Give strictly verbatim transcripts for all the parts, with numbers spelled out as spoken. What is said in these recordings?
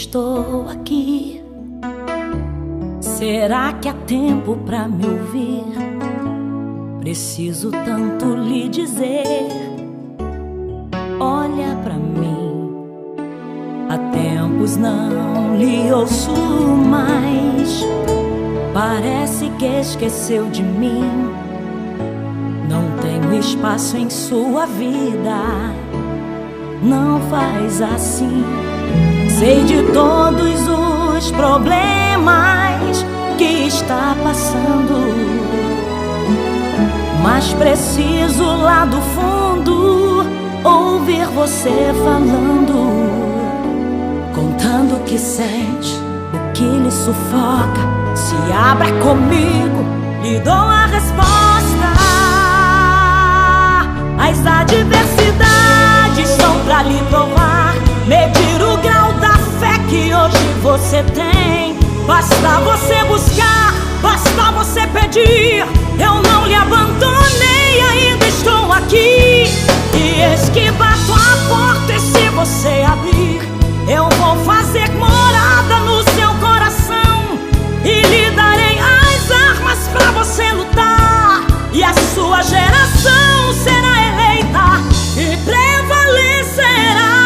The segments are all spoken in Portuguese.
estou aqui. Será que há tempo pra me ouvir? Preciso tanto lhe dizer. Olha pra mim, há tempos não lhe ouço mais. Parece que esqueceu de mim. Não tenho espaço em sua vida. Não faz assim. Sei de todos os problemas que está passando, mas preciso lá do fundo ouvir você falando, contando o que sente, o que lhe sufoca. Se abra comigo, lhe dou a resposta. As adversidades são pra lhe provar, medir o grau da fé que hoje você tem. Basta você buscar, basta você pedir. Eu não lhe abandonei, ainda estou aqui. E eis que bato a porta, e se você abrir, eu vou fazer morada no seu coração e lhe darei as armas pra você lutar. E a sua geração será eleita e prevalecerá.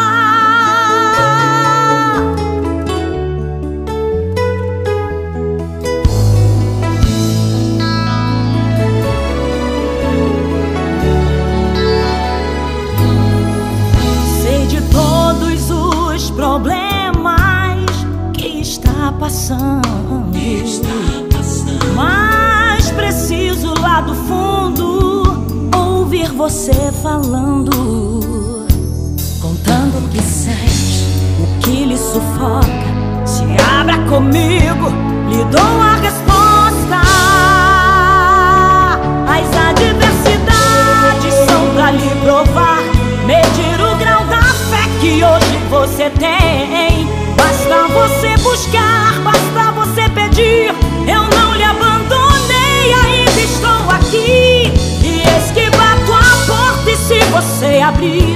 Problemas que está passando, que está passando, mas preciso lá do fundo ouvir você falando, contando o que sente, o que lhe sufoca. Se abra comigo, lhe dou a resposta. As adversidades são pra lhe provar, medir o grau da fé que hoje você tem. Basta você buscar, basta você pedir. Eu não lhe abandonei, ainda estou aqui. E eis que bato a porta, e se você abrir,